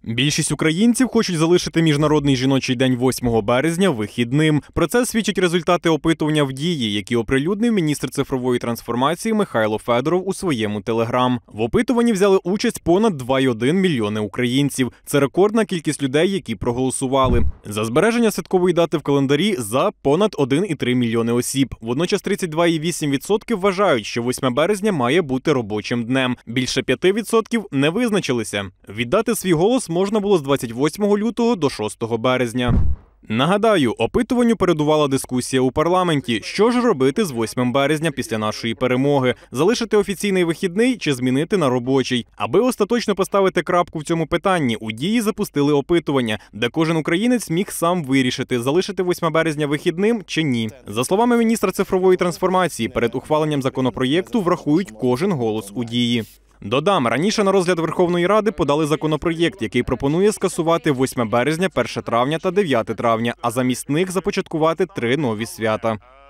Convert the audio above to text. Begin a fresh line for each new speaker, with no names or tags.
Більшість українців хочуть залишити Міжнародний жіночий день 8 березня вихідним. Про це свідчать результати опитування в «Дії», які оприлюднив міністр цифрової трансформації Михайло Федоров у своєму телеграм. В опитуванні взяли участь понад 2,1 мільйони українців. Це рекордна кількість людей, які проголосували. За збереження святкової дати в календарі за понад 1,3 мільйони осіб. Водночас 32,8% вважають, що 8 березня має бути робочим днем. Більше 5% не визначилися. Віддати свій голос можна було з 28 лютого до 6 березня. Нагадаю, опитуванню передувала дискусія у парламенті. Що ж робити з 8 березня після нашої перемоги? Залишити офіційний вихідний чи змінити на робочий? Аби остаточно поставити крапку в цьому питанні, у «Дії» запустили опитування, де кожен українець міг сам вирішити, залишити 8 березня вихідним чи ні. За словами міністра цифрової трансформації, перед ухваленням законопроєкту врахують кожен голос у «Дії». Додам, раніше на розгляд Верховної Ради подали законопроєкт, який пропонує скасувати 8 березня, 1 травня та 9 травня, а замість них започаткувати 3 нові свята.